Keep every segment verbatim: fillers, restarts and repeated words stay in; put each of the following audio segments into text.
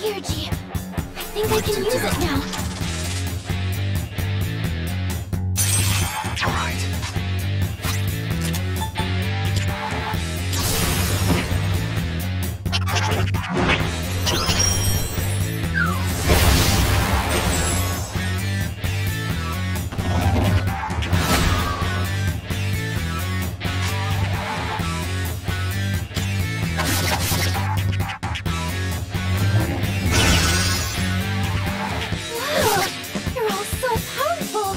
Here, G. I think I can use it now. All right. Wow! You're all so powerful!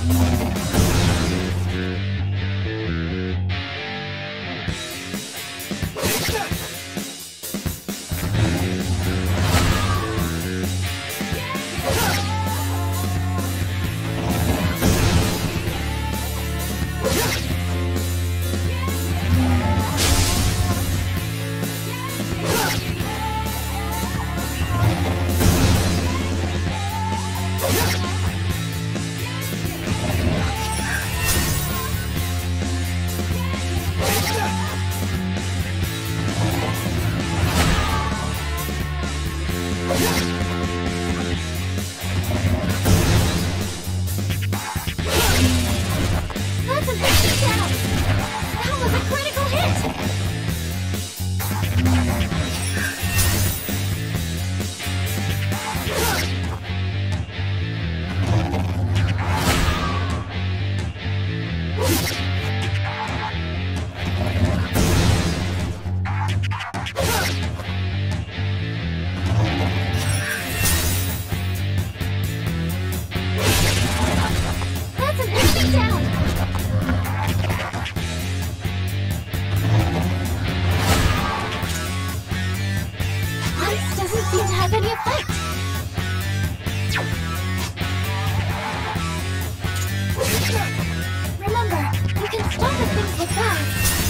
That's an extra down! That was a critical hit! That's an extra down! Ice doesn't seem to have any effect. Remember, you can stop if things look bad.